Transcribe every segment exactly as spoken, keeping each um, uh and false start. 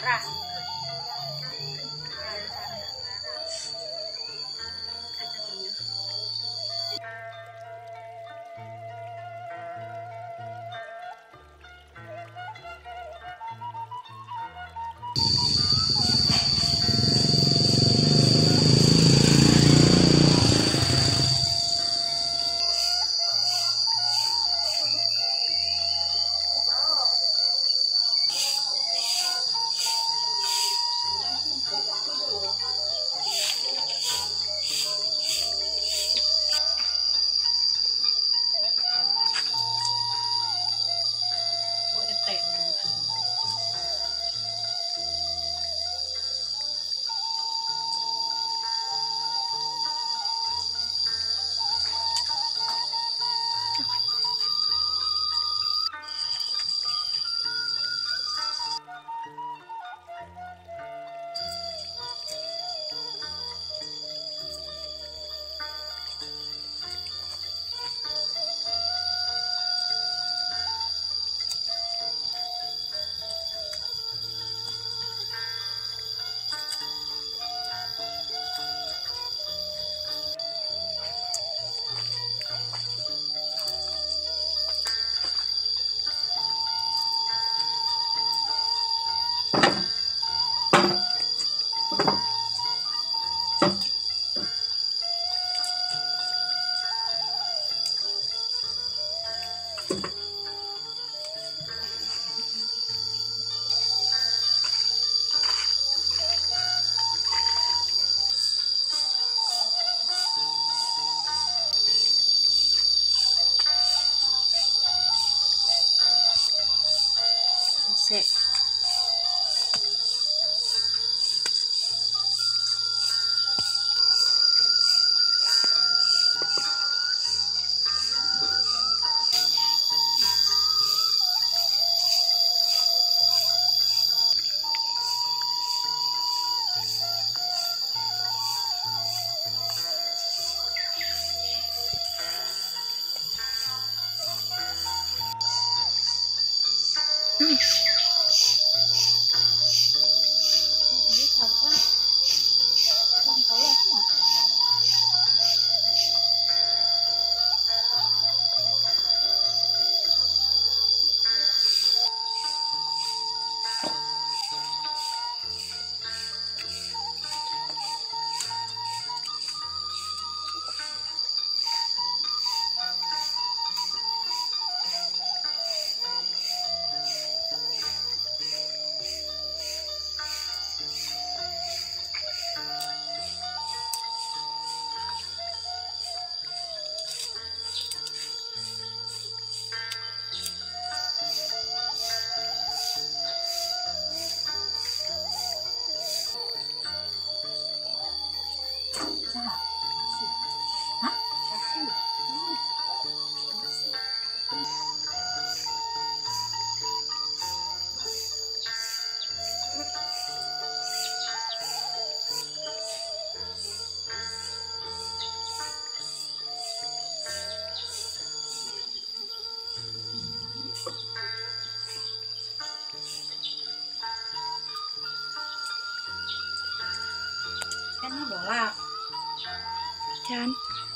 merah. Sik. Hmm. Ini bola. Jangan.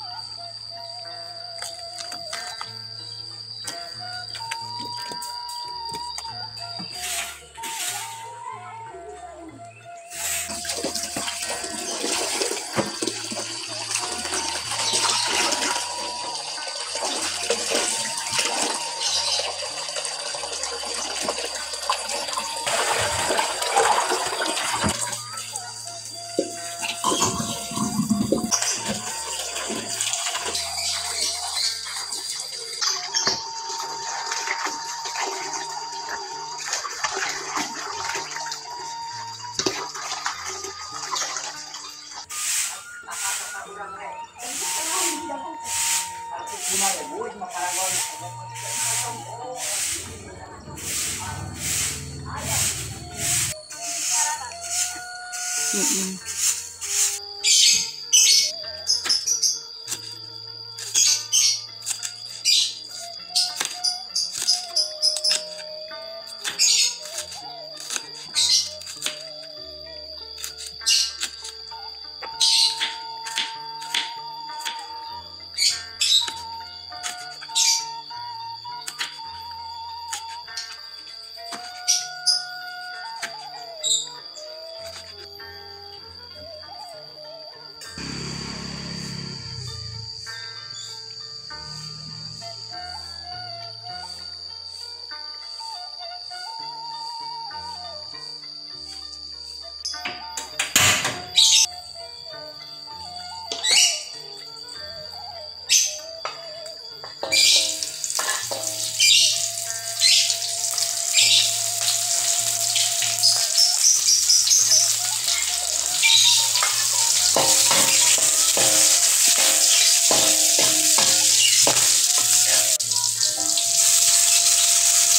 Mm-mm.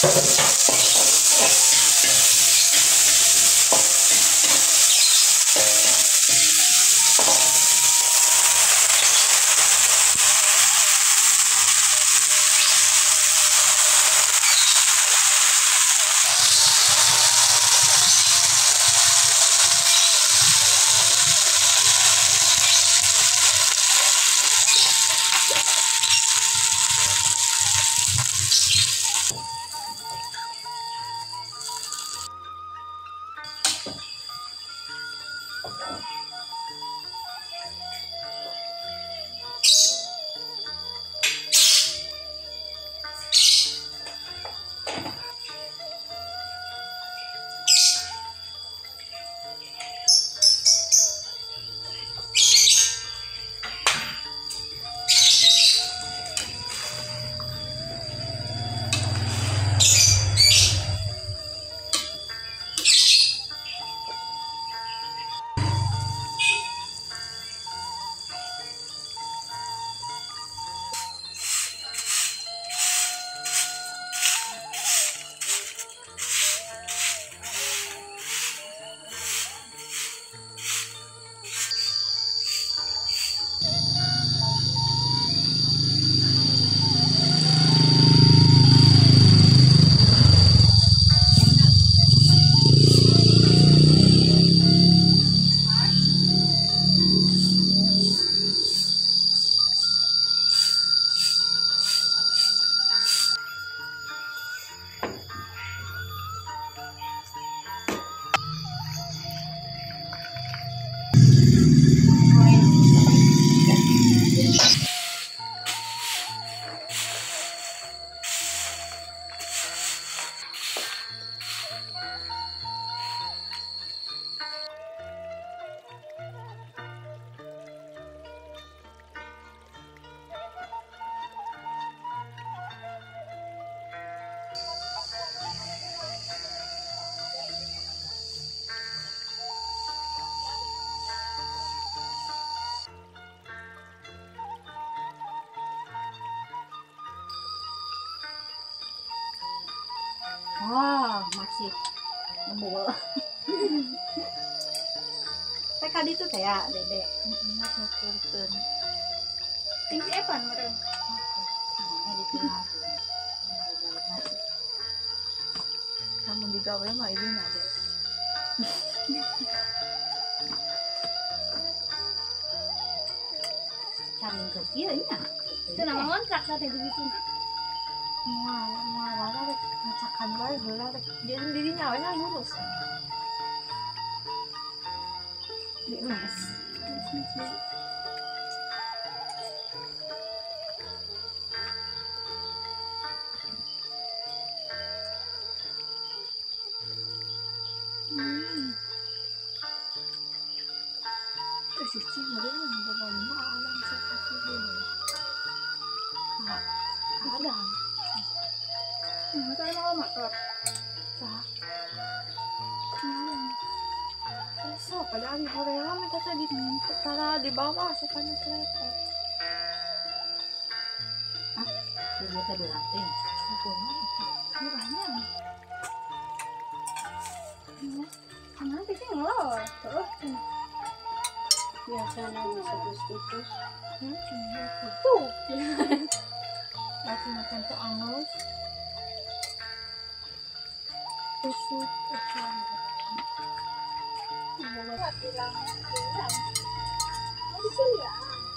Wah, masih ngebul. Teka di itu teh ya, Dede. Heeh, Ini apa meren? Mana ditinggal. Kamu digawe mah ini ada. Cari ke dia ya. Itu nama kontrak tadi begitu. Mual, mual ada ngacakan bae heula rek. Dia sendirinya we ngurus. Di mes. Hmm. Terus sih mereka ada malam seperti ini. Nah, ada. Saya mau makan. Tak. So, padahal di Korea mereka tadi tara di bawah sepanjang kereta. Ah, itu tadi ranting. Itu murahnya. Karena sih ngelor. Terus Biasanya bisa putus-putus. hmm, tuh. Lagi makan tuh angus. Tusuk, tusuk. Mau bilang bilang. Di sini ya.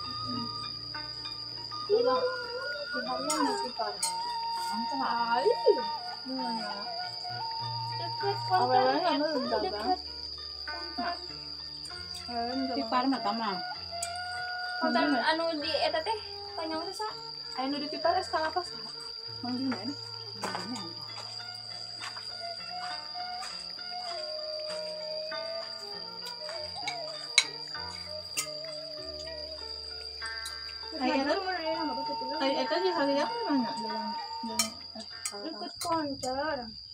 Iya. Di harian masih parah. Mantap. Ay. Mana? Dekat Awalnya konten. kamu udah Dekat konten. Di parah mah tamang. Konten anu di eta teh panjang teh sa. Anu di parah skala apa sih? Mang di mana? Ayah tuh mana yang apa tuh? Ay, itu di harian mana? Dalam dalam Dekat konter.